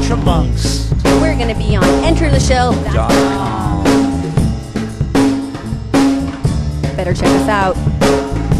UltraMunx. We're going to be on entertheshow.com. Better check us out.